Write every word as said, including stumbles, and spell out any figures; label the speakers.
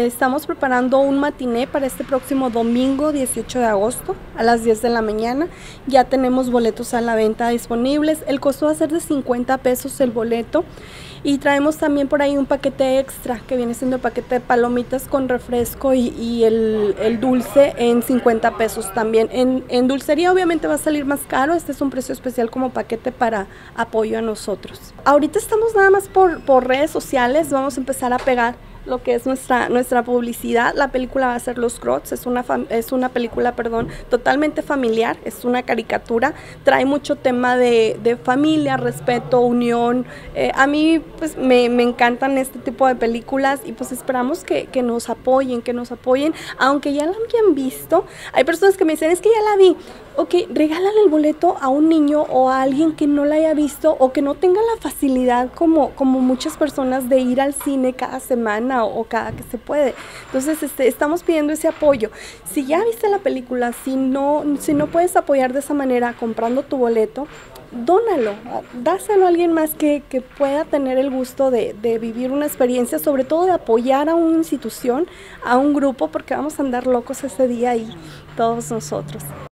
Speaker 1: Estamos preparando un matiné para este próximo domingo dieciocho de agosto a las diez de la mañana. Ya tenemos boletos a la venta disponibles. El costo va a ser de cincuenta pesos el boleto. Y traemos también por ahí un paquete extra que viene siendo el paquete de palomitas con refresco y, y el, el dulce en cincuenta pesos también. En, en dulcería obviamente va a salir más caro. Este es un precio especial como paquete para apoyo a nosotros. Ahorita estamos nada más por, por redes sociales. Vamos a empezar a pegar lo que es nuestra, nuestra publicidad. La película va a ser Los Crocs, es una, es una película, perdón, totalmente familiar, es una caricatura, trae mucho tema de, de familia, respeto, unión. Eh, a mí pues me, me encantan este tipo de películas y pues esperamos que, que nos apoyen, que nos apoyen, aunque ya la hayan visto. Hay personas que me dicen, es que ya la vi. Ok, regálale el boleto a un niño o a alguien que no la haya visto o que no tenga la facilidad como, como muchas personas de ir al cine cada semana o, o cada que se puede. Entonces este, estamos pidiendo ese apoyo. Si ya viste la película, si no, si no puedes apoyar de esa manera comprando tu boleto, dónalo, dáselo a alguien más que, que pueda tener el gusto de, de vivir una experiencia, sobre todo de apoyar a una institución, a un grupo, porque vamos a andar locos ese día ahí, todos nosotros.